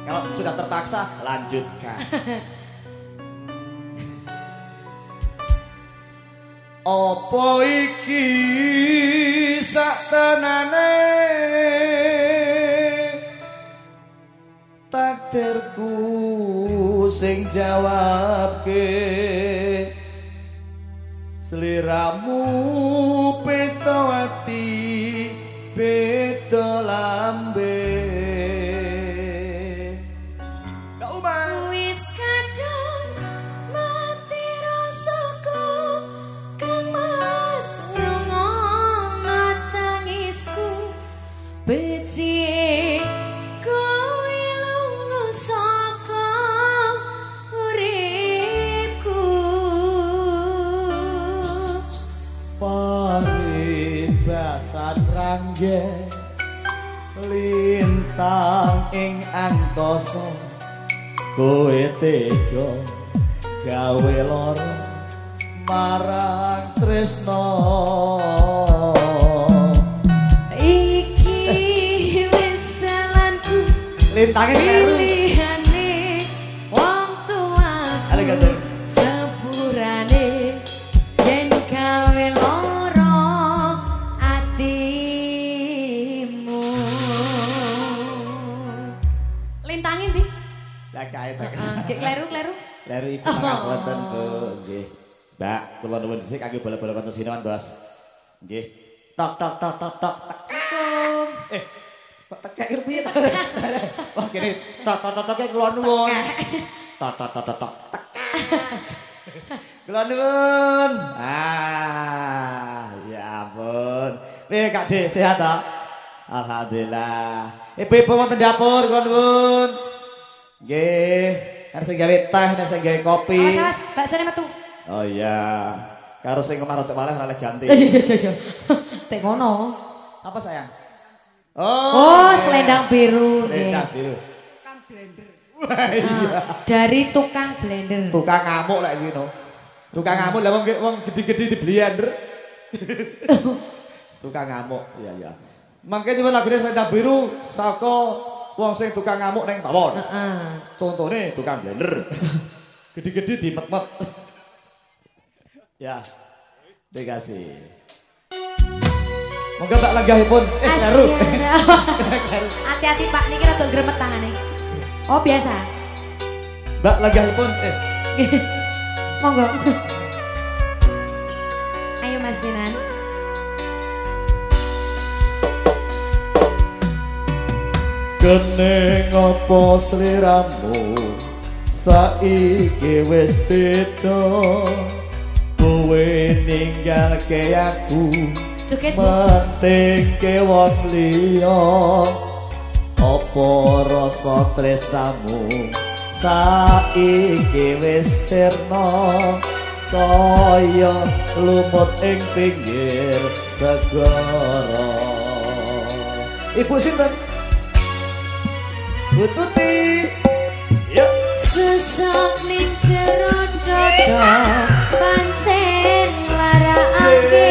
Kalau sudah terpaksa, lanjutkan. Apa iki saktenane takdirku sing jawabke sliramu beda ati beda lambe Becik kowe lunga saka uripku paribasan rangge lintang ing angkasa kowe tega gawe lara marang tresno lintangnya pilihane wong tuaku sepurane yen gawe lara atimu lintangin ndi? Lah kae tak. Kleru-kleru. Kleru ibu pangapunten Bu, nggih. Mbak, kula nuwun dhisik kangge bola-bola konten sinewan, Bos. Nggih. Tok tok tok tok tok. Kok tekek piye ta? Wah kene tok tok tok kula nuwun. Tok tok tok tok. Kula nuwun. Ya ampun. Piye Kak Dik sehat ta? Alhamdulillah. Ibu-ibu wonten dapur kula nuwun. Nggih, arep sing gawe teh, arep sing gawe kopi. Awas, baksone metu. Oh iya. Karo sing kemar rotok malih ora ganti. Iya. Tek ngono. Apa sayang? Oh, selendang biru. Selendang biru. Tukang blender. Wah iya. Dari tukang blender. Tukang ngamuk lek iki no. Tukang ngamuk lah wong gede-gede di blender. Tukang ngamuk. Iya. Mangke nyuwun lagune selendang biru saka wong sing tukang ngamuk ning tawon. Contone tukang blender. Gede-gede dimet-met. Ya. Dikasih. Moga Mbak lenggahipun. Kleru. Hati-hati Pak, niki rada gremet tangane. Oh, biasa. Mbak lenggahipun. Monggo. Ayo Mas Sinan. Kene ngopo sliramu saiki wis beda kowe ninggalke aku mentingke wong liya apa rasa tresnamu saiki wis sirna kaya lumut ing pinggir segara. Ibu sinten? Bu Tuti. Ya. Sesok ning jero dodo pancen larakake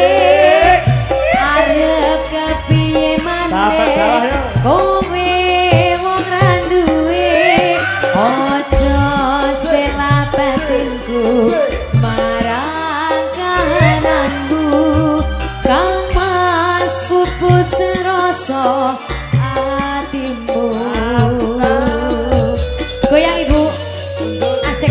arep kepiye maneh kowe wong ra duwe aja sela batinku marang kahananmu kang mas pupus rasa atimu. Goyang Ibu, asik.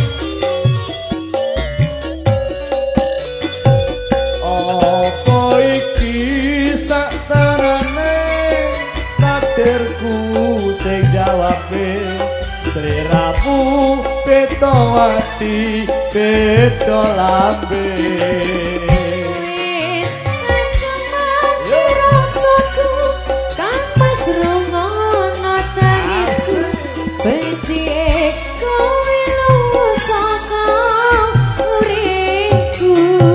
Apa iki sakterane takdirku sing jawabe sliramu beda ati beda lambe. Wis mati rasaku kang mas rungono tangisku becik kowe lunga saka uripku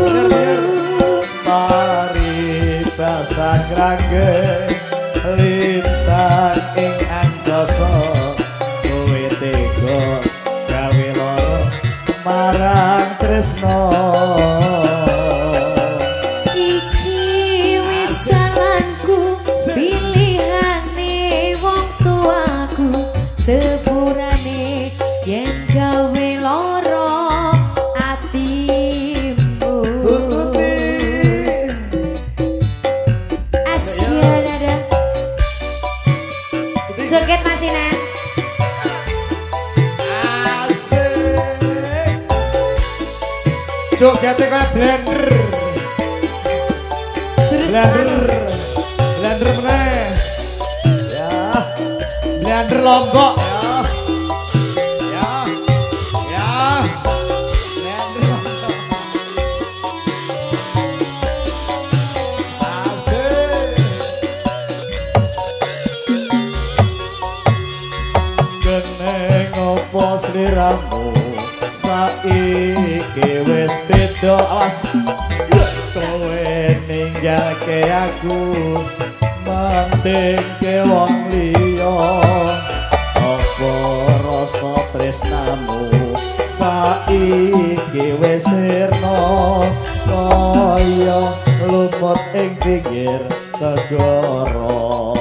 paribasan rangge lintang ing angkasa kowe tega gawe lara marang tresno. Iki wis jalanku pilihane wong tuaku sepura Joget Mas Inen. Asik. Jogetnya kayak blender. Blender meneh. Ya. Blender lombok ya. Ya. Ya. Blender lombok. Asik. Keneng opo sliramu saiki wis beda awas. Kowe ninggalke aku mendingke wong liya apa rasa tresnamu saiki wis sirna kaya lumut ing pinggir segara.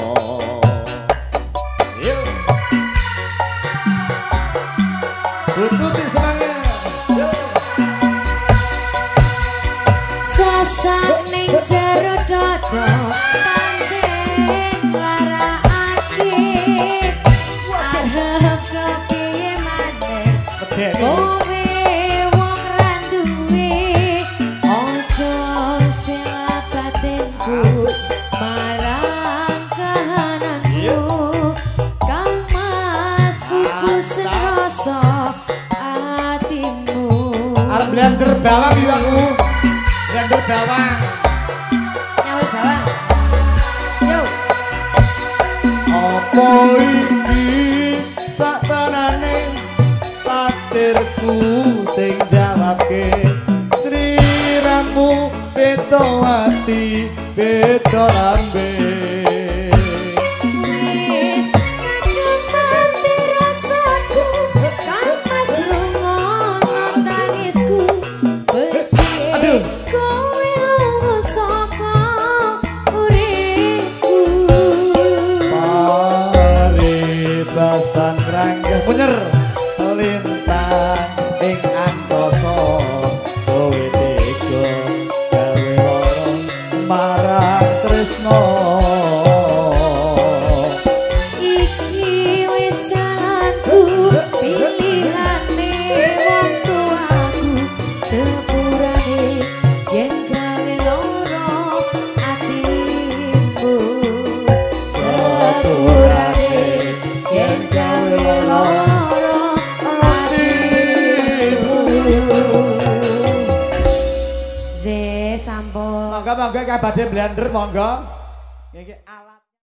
Bututi semangat. Sasak ning jero dada pancen warakake arep kepiye maneh kowe wong randuwe aja siap batinku marang kahananku kang mas kukus rasa atimu arep blender bawang iki aku. Blender bawang. Nyawer bawang. Yo. Apa iki satanane takdirku sing jawabke sliramu beda ati beda lambe. Wis kadung mati rasaku kan mas rungono tangisku becik kowe lunga saka uripku Paribasan ranggah punyer lintang ing angkasa kowe tega gawe lara marang tresna. iki wis dalanku pilihane wong tuaku sepurane yen gawe loro atimu sepurane yen gawe loro atimu ze sampun Monggo kayak badhe blender monggo. Iki alat